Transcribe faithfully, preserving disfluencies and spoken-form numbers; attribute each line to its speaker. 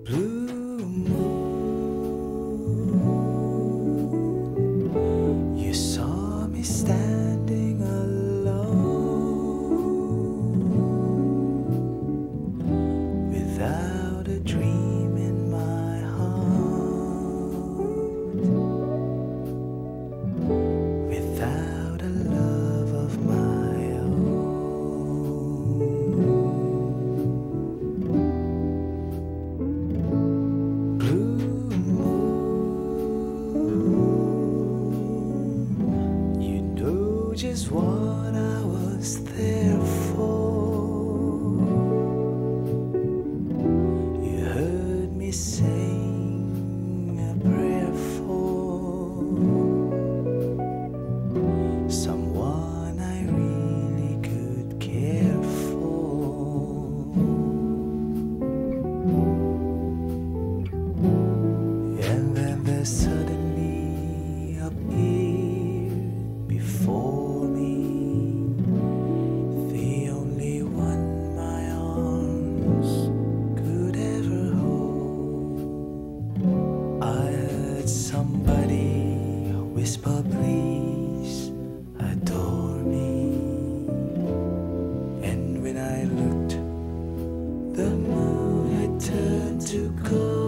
Speaker 1: Blue moon, you saw me standing alone, without a dream in my heart, without a love of my own. Just what I was there for. You heard me sing a prayer for someone I really could care for. And then there suddenly appeared before somebody whisper, please adore me. And when I looked, the moon had turned to gold.